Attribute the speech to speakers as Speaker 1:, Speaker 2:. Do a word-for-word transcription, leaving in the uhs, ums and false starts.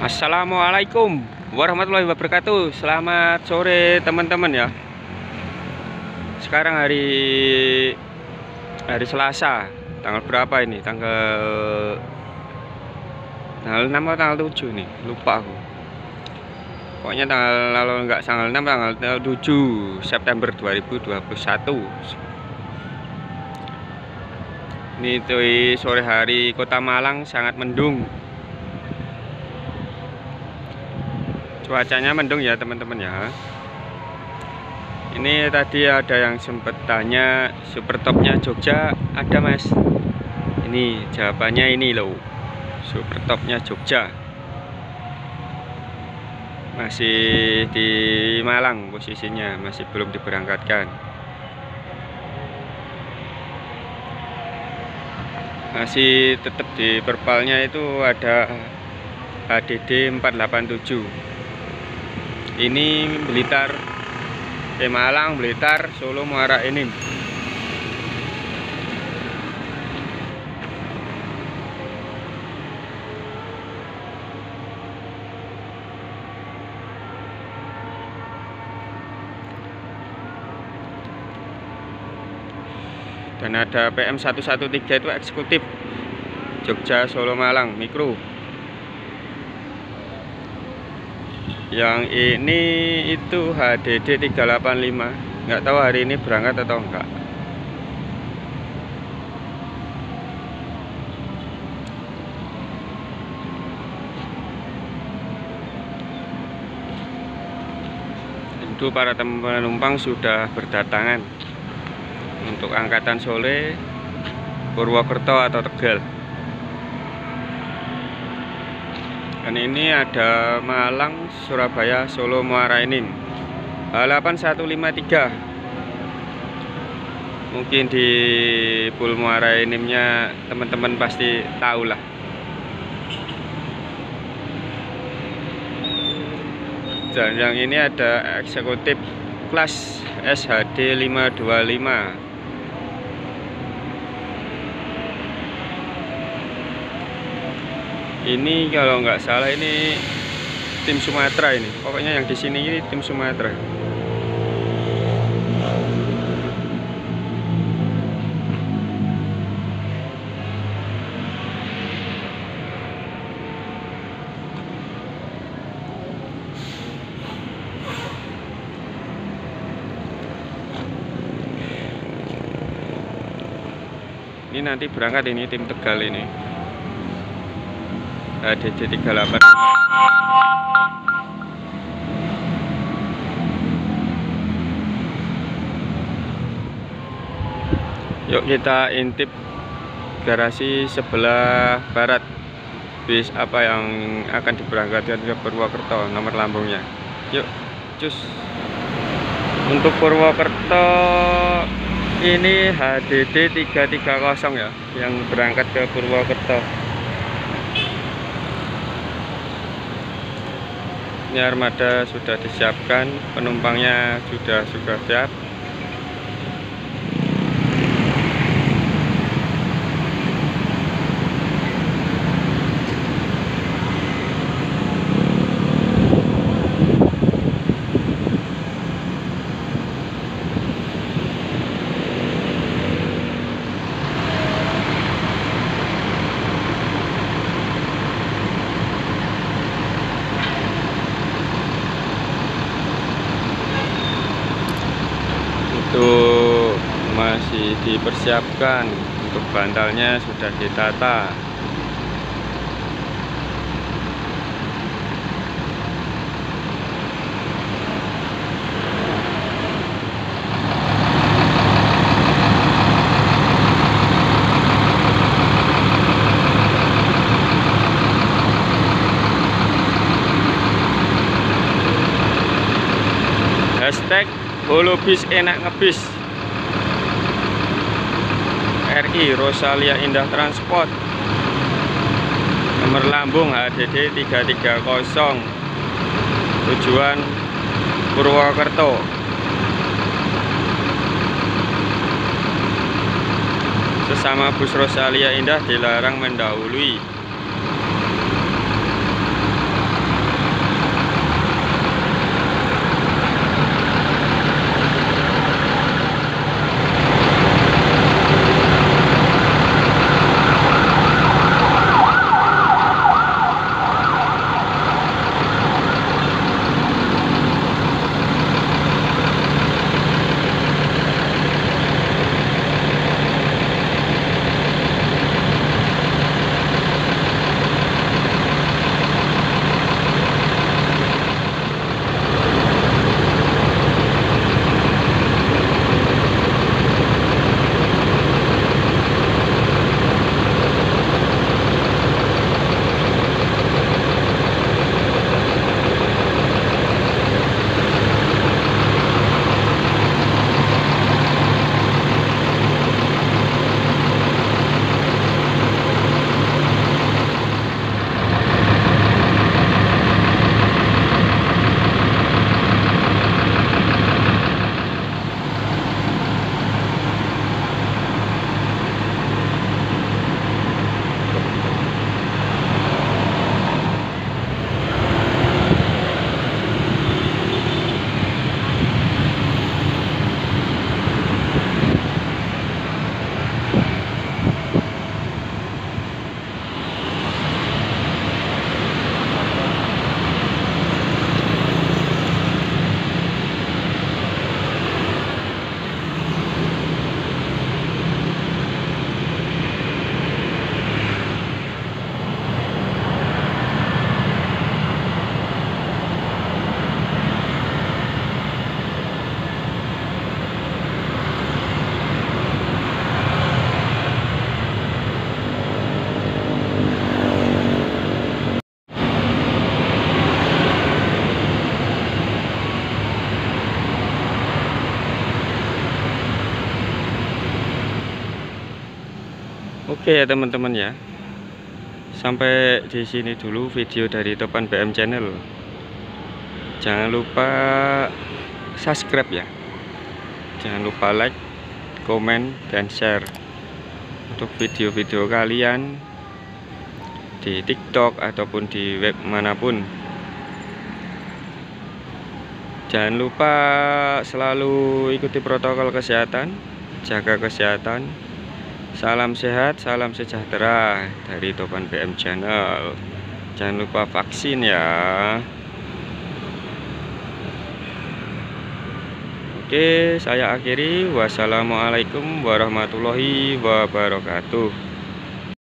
Speaker 1: Assalamualaikum warahmatullahi wabarakatuh. Selamat sore teman-teman ya. Sekarang hari hari Selasa. Tanggal berapa ini? Tanggal tanggal enam atau tanggal tujuh nih? Lupa aku. Pokoknya tanggal kalau enggak tanggal enam, tanggal tujuh September dua ribu dua puluh satu. Ini tuh sore hari Kota Malang sangat mendung. Cuacanya mendung ya teman-teman ya. Ini tadi ada yang sempat tanya super topnya Jogja ada mas. Ini jawabannya ini loh, super topnya Jogja masih di Malang posisinya, masih belum diberangkatkan. Masih tetap di perpalnya itu ada H D D empat delapan tujuh. Ini Blitar, eh Malang, Blitar, Solo, Muara Enim. Dan ada P M seratus tiga belas itu eksekutif Jogja, Solo, Malang, mikro. Yang ini itu H D D tiga delapan lima. Nggak tahu hari ini berangkat atau enggak. Tentu para penumpang sudah berdatangan untuk angkatan Sole, Purwokerto atau Tegal. Dan ini ada Malang, Surabaya, Solo, Muara Enim H delapan satu lima tiga. Mungkin di Pul Muara Enimnya teman-teman pasti tahu lah. Dan yang ini ada eksekutif kelas S H D lima dua lima. Ini kalau nggak salah ini tim Sumatera ini. Pokoknya yang di sini ini tim Sumatera. Ini nanti berangkat ini tim Tegal ini. H D D tiga delapan. Yuk kita intip garasi sebelah barat bis apa yang akan diberangkatkan ke Purwokerto, nomor lambungnya. Yuk cus. Untuk Purwokerto ini H D D tiga tiga nol ya, yang berangkat ke Purwokerto. Ini armada sudah disiapkan, penumpangnya sudah sudah siap. Itu masih dipersiapkan, untuk bantalnya sudah ditata. Hashtag Holobis enak ngebis. R I Rosalia Indah Transport. Nomor lambung H D D tiga tiga nol. Tujuan Purwokerto. Sesama bus Rosalia Indah dilarang mendahului. Oke ya teman-teman ya. Sampai di sini dulu video dari Topan B M Channel. Jangan lupa subscribe ya. Jangan lupa like, komen, dan share untuk video-video kalian di TikTok ataupun di web manapun. Jangan lupa selalu ikuti protokol kesehatan, jaga kesehatan. Salam sehat, salam sejahtera dari Topan B M Channel. Jangan lupa vaksin ya. Oke, saya akhiri. Wassalamualaikum warahmatullahi wabarakatuh.